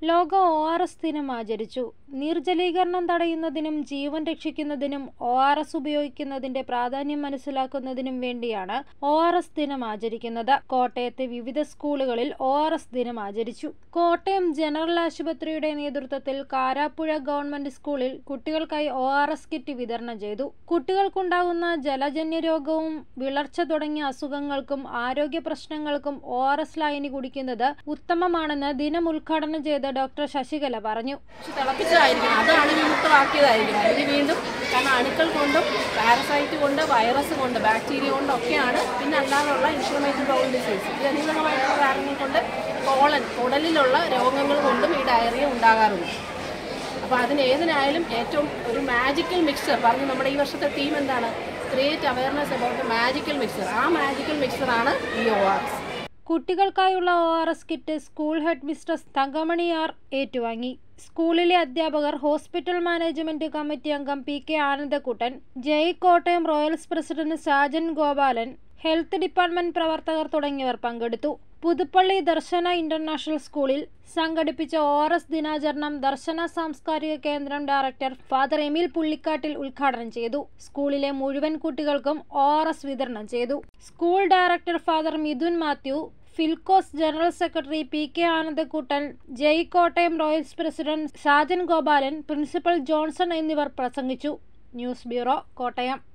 ലോക ORS ദിനം ആചരിച്ചു. നീർജലീകരണം തടയുന്നതിനും ജീവൻ രക്ഷിക്കുന്നതിനും ORS ഉപയോഗിക്കുന്നതിന്റെ പ്രാധാന്യം മനസ്സിലാക്കുന്നതിനും വേണ്ടിയാണ് ORS ദിനം ആചരിക്കുന്നത്. കോട്ടയത്തെ വിവിധ സ്കൂളുകളിൽ ORS ദിനം ആചരിച്ചു. കോട്ടയം ജനറൽ ആശുപത്രിയുടെ നേതൃത്വത്തിൽ കാരാപ്പുഴ ഗവൺമെന്റ് സ്കൂളിൽ കുട്ടികൾക്കായി ORS കിറ്റ് വിതരണം ചെയ്തു. കുട്ടികൾക്കുണ്ടാകുന്ന ജലജന്യ രോഗവും വിളർച്ച തുടങ്ങിയ അസുഖങ്ങൾക്കും ആരോഗ്യ പ്രശ്നങ്ങൾക്കും ORS ലായനി കുടിക്കുന്നത് ഉത്തമമാണെന്ന് ദിനം ഉദ്ഘാടനം ചെയ്ത ഡോക്ടർ ശശികല പറഞ്ഞു. തിളപ്പിച്ചതായിരിക്കും, അതാണ് വിമുക്തമാക്കിയതായിരിക്കും. ഇത് വീണ്ടും കാരണം അണുക്കൾ കൊണ്ടും പാരസൈറ്റ് കൊണ്ട് വൈറസ് കൊണ്ട് ബാക്ടീരിയ കൊണ്ടൊക്കെയാണ്, പിന്നെ അല്ലാതെയുള്ള ഇൻഫ്ലമേറ്ററി ബൗൾ ഡിസീസ് ജനിതകമായിട്ടുള്ള കാരണങ്ങൾ കൊണ്ട് കുടലിലുള്ള രോഗങ്ങൾ കൊണ്ടും ഈ ഡയറിയ ഉണ്ടാകാറുണ്ട്. അപ്പോൾ അതിനേതിനായാലും ഏറ്റവും ഒരു മാജിക്കൽ മിക്സർ പറഞ്ഞു. നമ്മുടെ ഈ വർഷത്തെ തീം എന്താണ്? Create awareness about magical mixer. ആ മാജിക്കൽ മിക്സറാണ് ഈ ORS. കുട്ടികൾക്കായുള്ള ORS kit school head mistress Thankamani R ഏറ്റുവാങ്ങി. സ്കൂളിലെ അധ്യാപകർ, ഹോസ്പിറ്റൽ മാനേജ്മെന്റ് കമ്മിറ്റി അംഗം PK Anandakuttan, Kottayam royals president Sajan Gopalan, health department പ്രവർത്തകർ തുടങ്ങിയവർ പങ്കെടുത്തു. പുതുപ്പള്ളി ദർശന ഇന്റർനാഷണൽ സ്കൂളിൽ സംഘടിപ്പിച്ച ORS ദിനാചരണം ദർശന സാംസ്കാരിക കേന്ദ്രം ഡയറക്ടർ ഫാദർ എമിൽ പുള്ളിക്കാട്ടിൽ ഉദ്ഘാടനം ചെയ്തു. സ്കൂളിലെ മുഴുവൻ കുട്ടികൾക്കും ORS വിതരണം ചെയ്തു. School director father Mithun Mathew, ഫിൽക്കോസ് general secretary PK Anandakuttan, Kottayam royals president Sajan Gopalan, principal Johnson എന്നിവർ പ്രസംഗിച്ചു. News bureau, Kottayam.